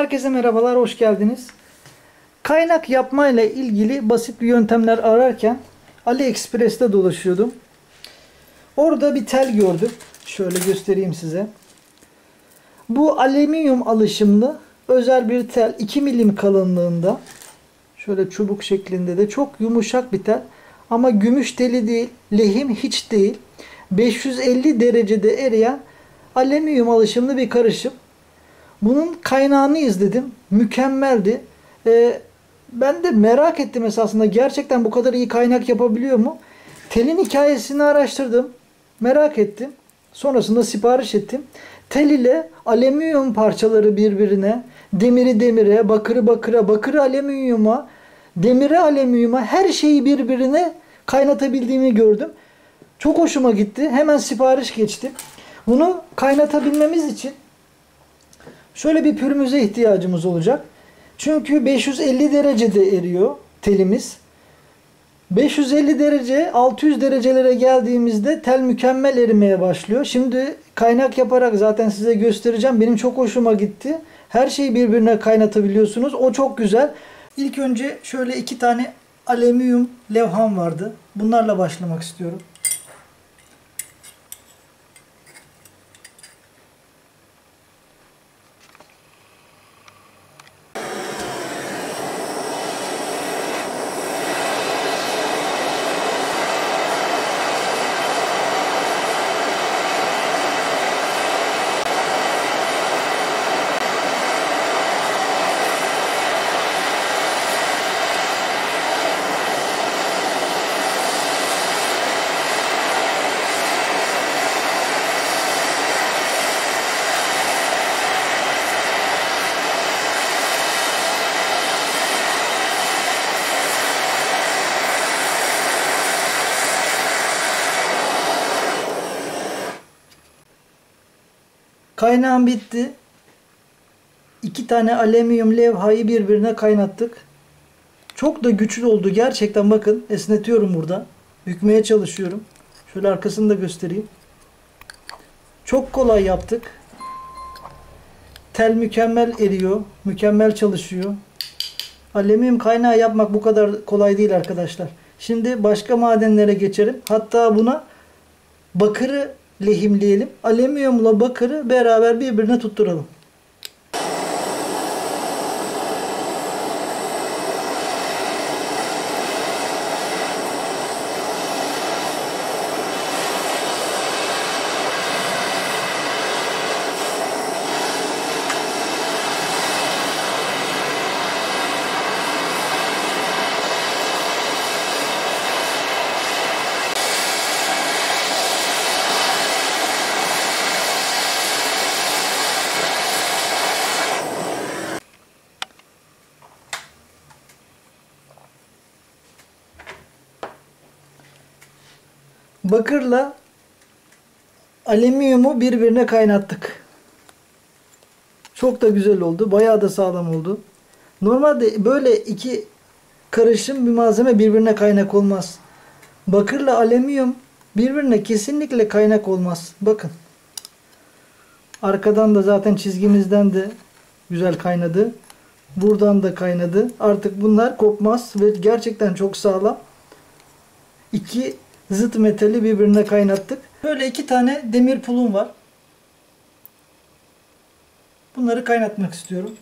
Herkese merhabalar, hoş geldiniz. Kaynak yapma ile ilgili basit bir yöntemler ararken AliExpress'te dolaşıyordum. Orada bir tel gördüm. Şöyle göstereyim size. Bu alüminyum alışımlı özel bir tel. 2 milim kalınlığında. Şöyle çubuk şeklinde de çok yumuşak bir tel. Ama gümüş teli değil, lehim hiç değil. 550 derecede eriyen alüminyum alışımlı bir karışım. Bunun kaynağını izledim. Mükemmeldi. Ben de merak ettim esasında. Gerçekten bu kadar iyi kaynak yapabiliyor mu? Telin hikayesini araştırdım. Merak ettim. Sonrasında sipariş ettim. Tel ile alüminyum parçaları birbirine, demiri demire, bakırı bakıra, bakırı alüminyuma, demiri alüminyuma her şeyi birbirine kaynatabildiğimi gördüm. Çok hoşuma gitti. Hemen sipariş geçtim. Bunu kaynatabilmemiz için şöyle bir pürmüze ihtiyacımız olacak. Çünkü 550 derecede eriyor telimiz. 550 derece 600 derecelere geldiğimizde tel mükemmel erimeye başlıyor. Şimdi kaynak yaparak zaten size göstereceğim. Benim çok hoşuma gitti. Her şeyi birbirine kaynatabiliyorsunuz. O çok güzel. İlk önce şöyle 2 tane alüminyum levham vardı. Bunlarla başlamak istiyorum. Kaynağım bitti. 2 tane alüminyum levhayı birbirine kaynattık. Çok da güçlü oldu. Gerçekten bakın esnetiyorum burada. Bükmeye çalışıyorum. Şöyle arkasını da göstereyim. Çok kolay yaptık. Tel mükemmel eriyor. Mükemmel çalışıyor. Alüminyum kaynağı yapmak bu kadar kolay değil arkadaşlar. Şimdi başka madenlere geçelim. Hatta buna bakırı lehimleyelim. Alüminyumla bakırı beraber birbirine tutturalım. Bakırla alüminyumu birbirine kaynattık. Çok da güzel oldu. Bayağı da sağlam oldu. Normalde böyle iki karışım bir malzeme birbirine kaynak olmaz. Bakırla alüminyum birbirine kesinlikle kaynak olmaz. Bakın. Arkadan da zaten çizgimizden de güzel kaynadı. Buradan da kaynadı. Artık bunlar kopmaz ve gerçekten çok sağlam. İki zıt metali birbirine kaynattık. Böyle 2 tane demir pulum var. Bunları kaynatmak istiyorum.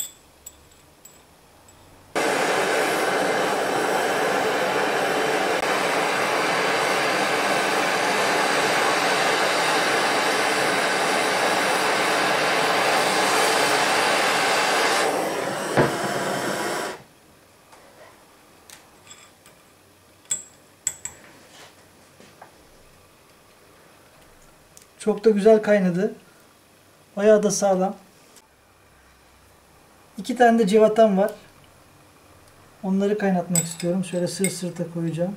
Çok da güzel kaynadı. Bayağı da sağlam. 2 tane de cıvatam var. Onları kaynatmak istiyorum. Şöyle sırt sırta koyacağım.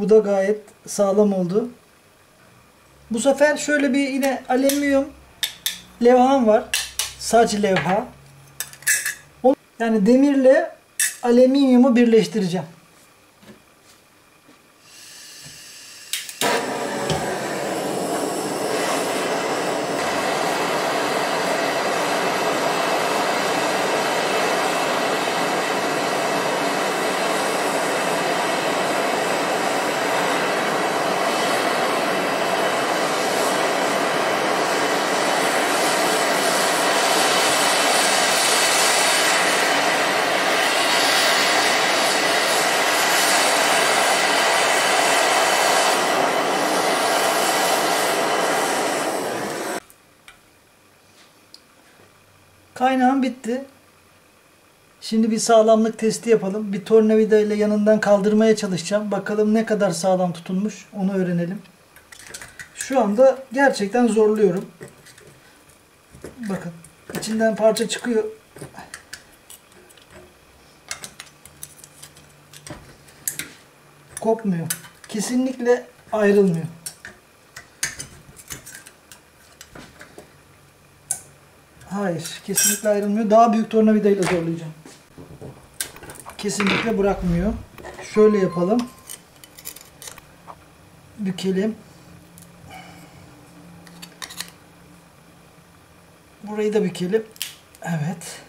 Bu da gayet sağlam oldu. Bu sefer şöyle bir yine alüminyum levham var. Saç levha. Yani demirle alüminyumu birleştireceğim. Kaynağım bitti. Şimdi bir sağlamlık testi yapalım. Bir tornavida ile yanından kaldırmaya çalışacağım. Bakalım ne kadar sağlam tutunmuş. Onu öğrenelim. Şu anda gerçekten zorluyorum. Bakın. İçinden parça çıkıyor. Kopmuyor. Kesinlikle ayrılmıyor. Hayır. Kesinlikle ayrılmıyor. Daha büyük tornavida ile zorlayacağım. Kesinlikle bırakmıyor. Şöyle yapalım. Bükelim. Burayı da bükelim. Evet.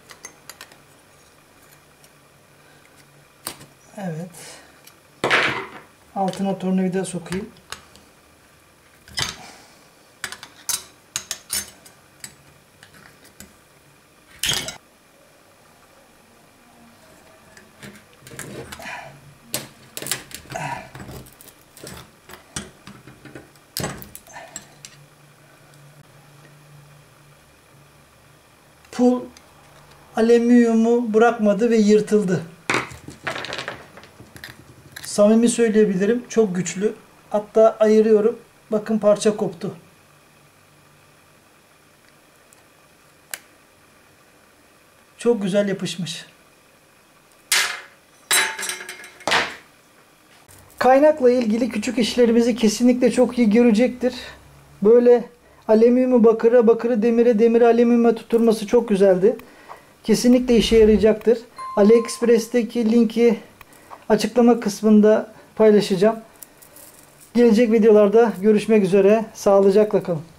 Evet. Altına tornavida sokayım. Pul alüminyumu bırakmadı ve yırtıldı. Samimi söyleyebilirim. Çok güçlü. Hatta ayırıyorum. Bakın parça koptu. Çok güzel yapışmış. Kaynakla ilgili küçük işlerimizi kesinlikle çok iyi görecektir. Böyle alüminyumu bakıra, bakırı demire, demiri alüminyuma tutturması çok güzeldi. Kesinlikle işe yarayacaktır. AliExpress'teki linki açıklama kısmında paylaşacağım. Gelecek videolarda görüşmek üzere. Sağlıcakla kalın.